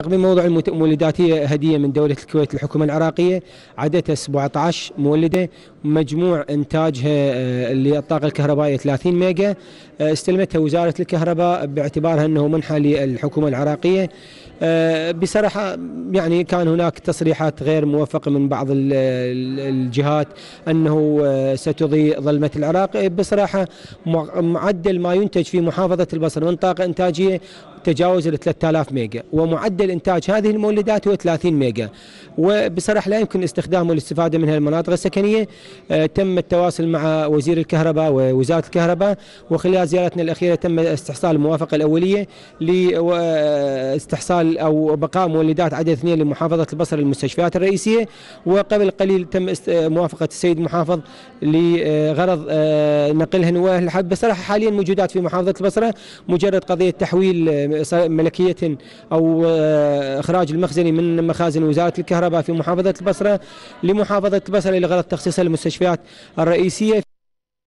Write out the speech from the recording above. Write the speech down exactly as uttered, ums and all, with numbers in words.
بموضوع المولداتية هدية من دولة الكويت للحكومة العراقية، عددها سبعة عشر مولدة، مجموع إنتاجها للطاقة الكهربائية ثلاثين ميجا، استلمتها وزارة الكهرباء باعتبارها أنه منحة للحكومة العراقية. بصراحة يعني كان هناك تصريحات غير موفقة من بعض الجهات أنه ستضيء ظلمة العراق. بصراحة معدل ما ينتج في محافظة البصره من طاقة إنتاجية تجاوز ال ثلاثة آلاف ميجا، ومعدل إنتاج هذه المولدات هو ثلاثين ميجا، وبصراحة لا يمكن استخدامه والاستفادة منها المناطق السكنية. تم التواصل مع وزير الكهرباء ووزارة الكهرباء، وخلال زيارتنا الأخيرة تم استحصال الموافقة الأولية لاستحصال أو بقاء مولدات عدد اثنين لمحافظة البصره للمستشفيات الرئيسية، وقبل قليل تم موافقة السيد المحافظ لغرض نقلها نواه. بصراحة حاليا موجودات في محافظة البصره، مجرد قضية تحويل ملكية أو إخراج المخزني من مخازن وزارة الكهرباء في محافظة البصره لمحافظة البصره لغرض تخصيصها للمستشفيات الرئيسية.